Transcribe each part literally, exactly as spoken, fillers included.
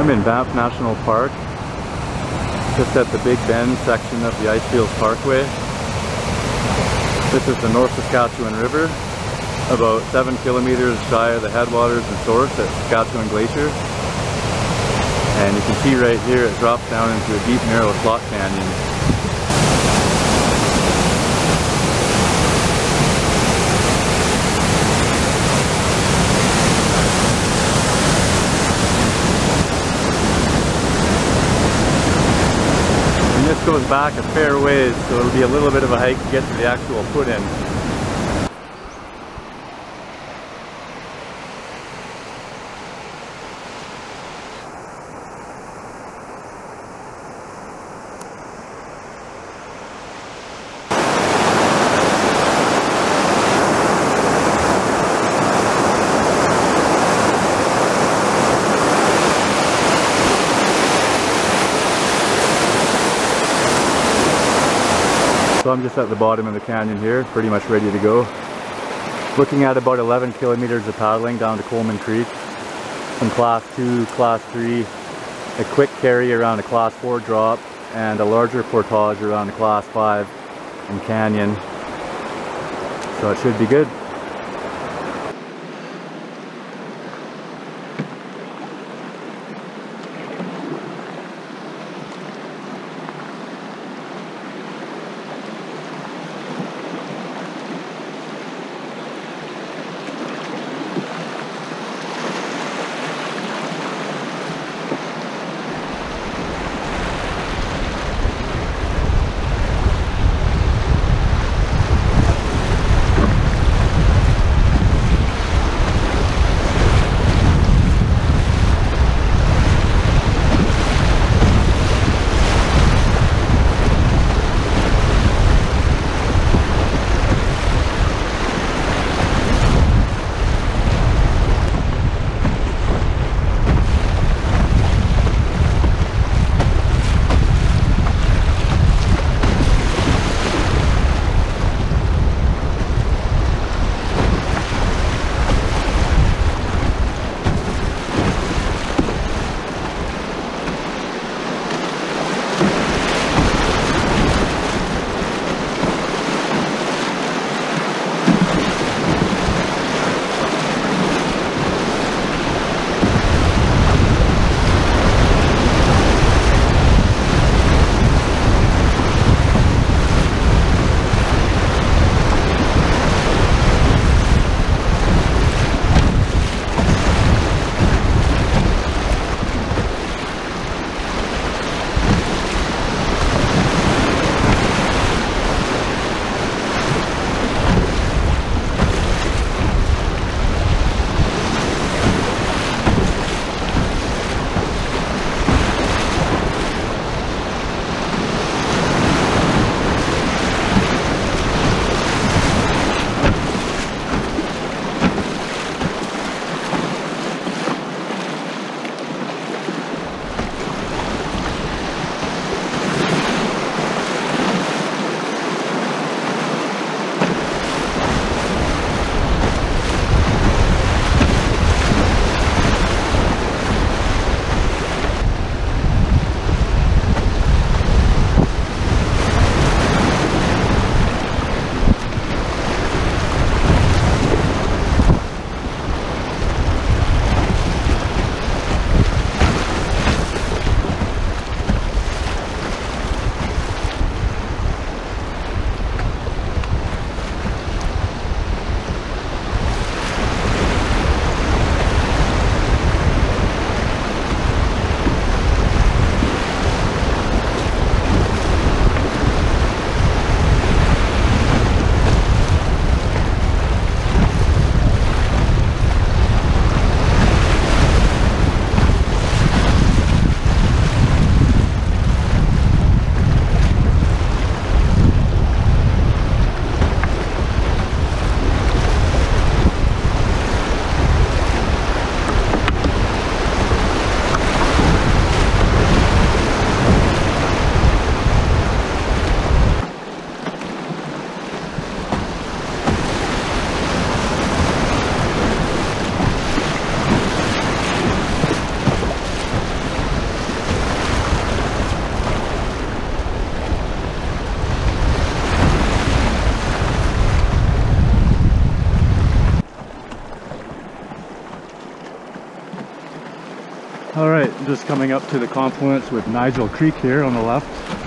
I'm in Banff National Park, just at the Big Bend section of the Icefields Parkway. This is the North Saskatchewan River, about seven kilometers shy of the headwaters and source at Saskatchewan Glacier. And you can see right here it drops down into a deep, narrow slot canyon. This goes back a fair ways, so it'll be a little bit of a hike to get to the actual foot-in. So I'm just at the bottom of the canyon here, pretty much ready to go. Looking at about eleven kilometers of paddling down to Coleman Creek. Some class two, class three, a quick carry around a class four drop, and a larger portage around a class five and canyon. So it should be good. just coming up to the confluence with Nigel Creek here on the left.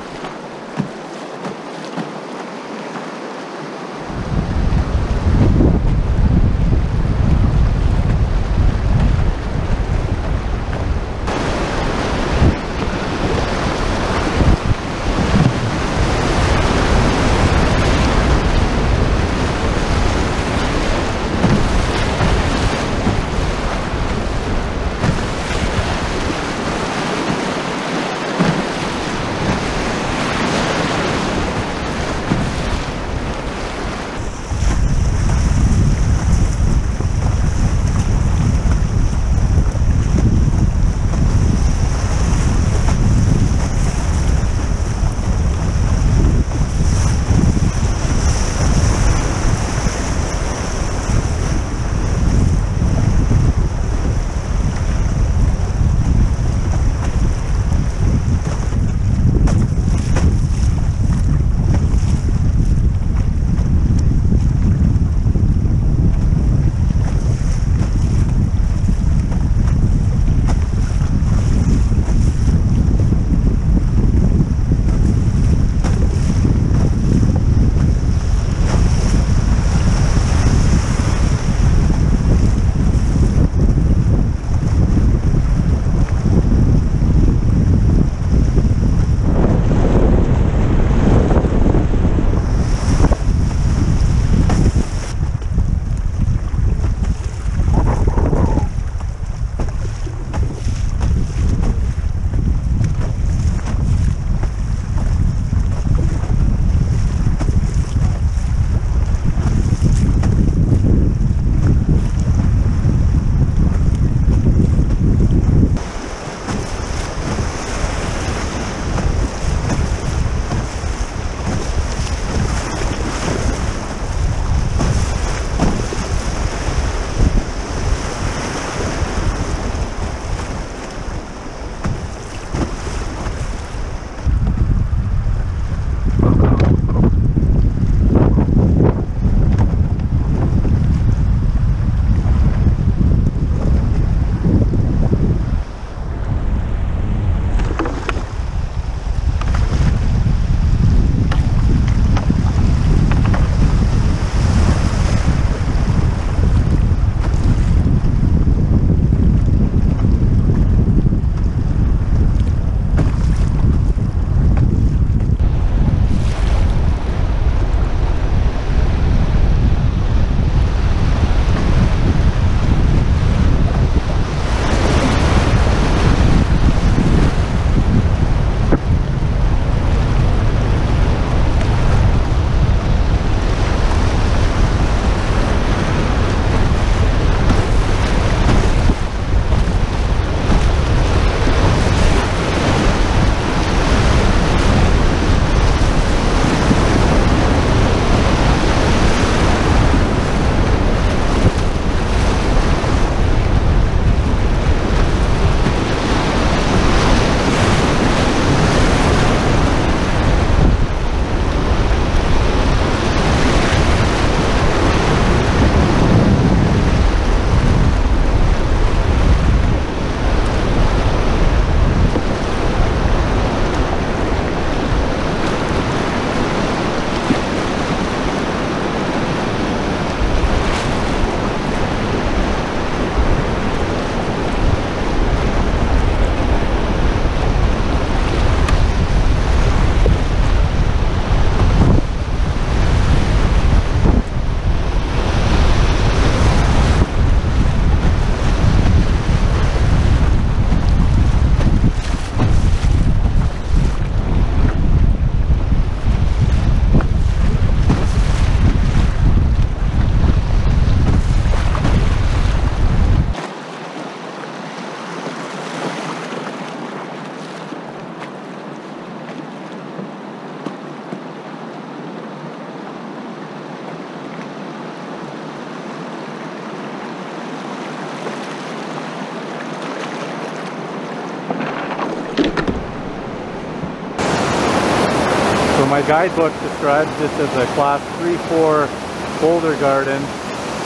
my guidebook describes this as a class three four boulder garden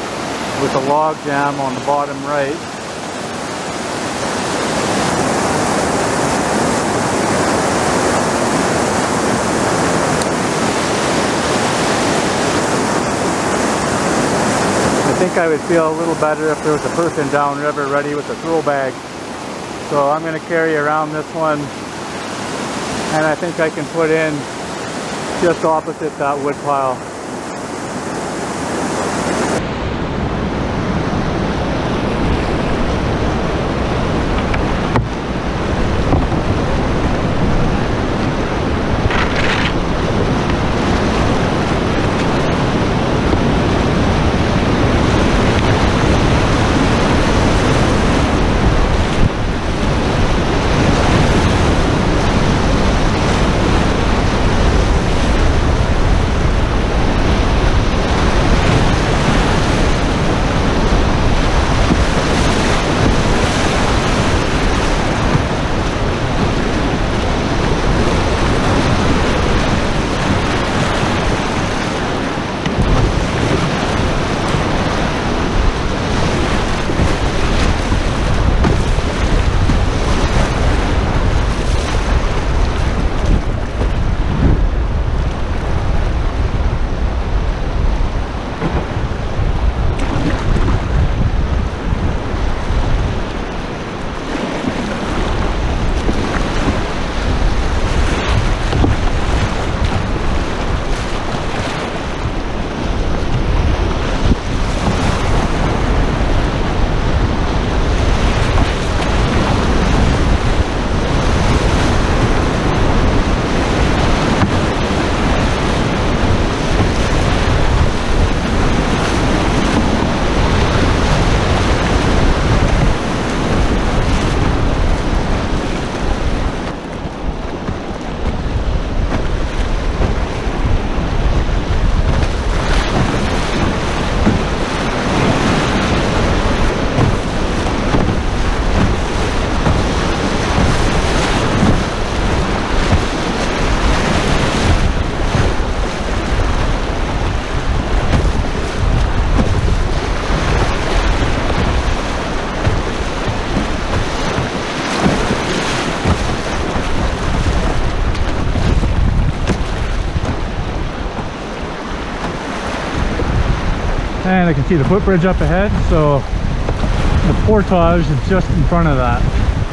with a log jam on the bottom right. think I would feel a little better if there was a person downriver ready with a throw bag. So I'm going to carry around this one, and I think I can put in just opposite that wood pile. And I can see the footbridge up ahead, so the portage is just in front of that.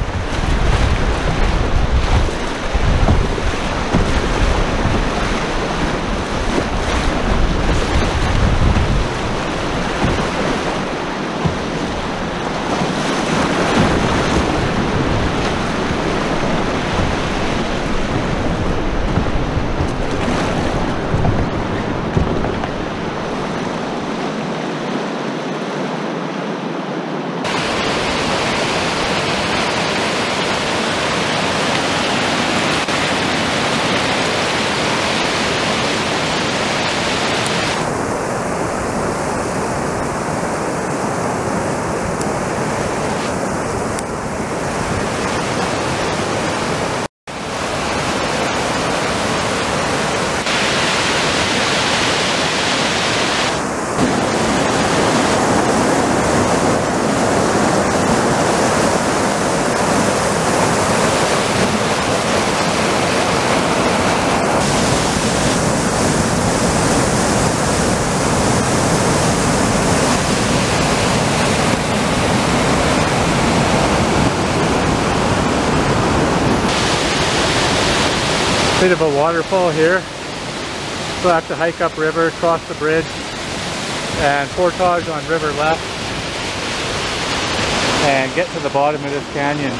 Bit of a waterfall here, so I have to hike up river, cross the bridge, and portage on river left, and get to the bottom of this canyon.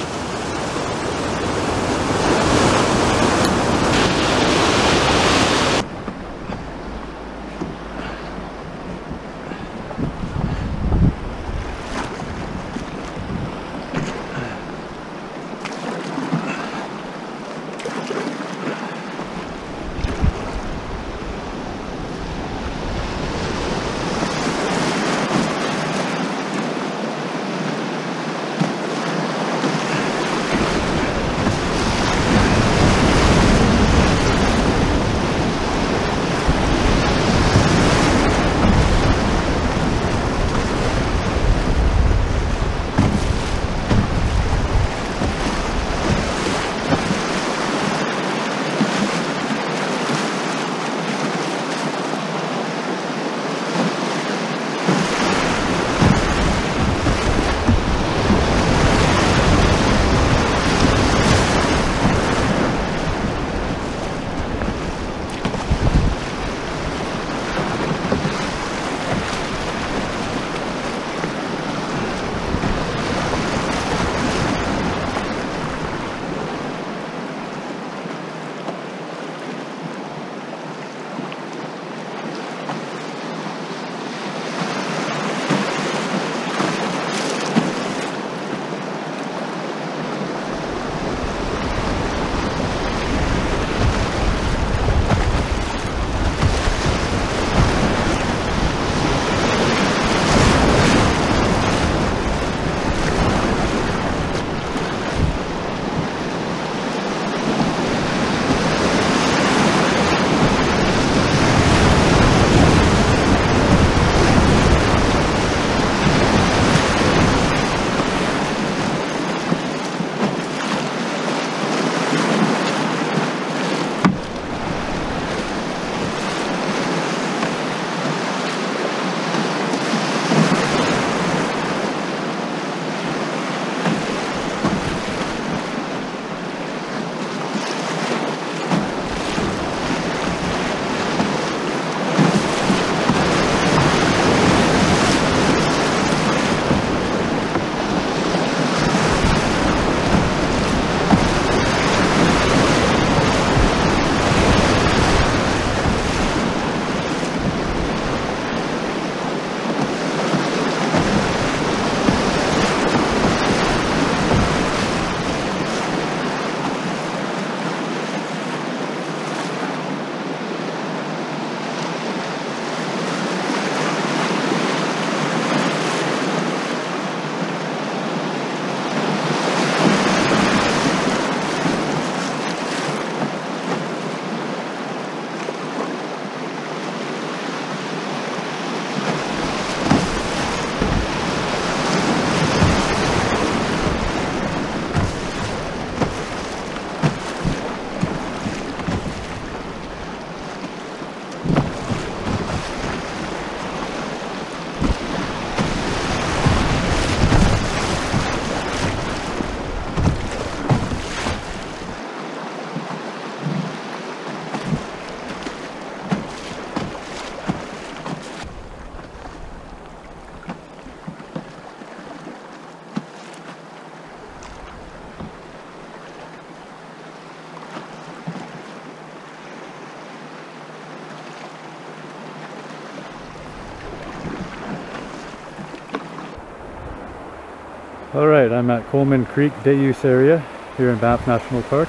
Alright, I'm at Coleman Creek day use area here in Banff National Park.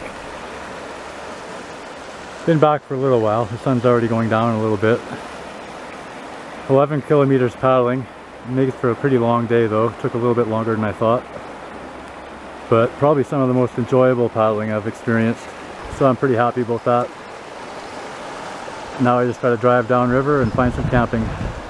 Been back for a little while. The sun's already going down a little bit. eleven kilometers paddling. Made it for a pretty long day though. Took a little bit longer than I thought. But probably some of the most enjoyable paddling I've experienced. So I'm pretty happy about that. Now I just gotta drive downriver and find some camping.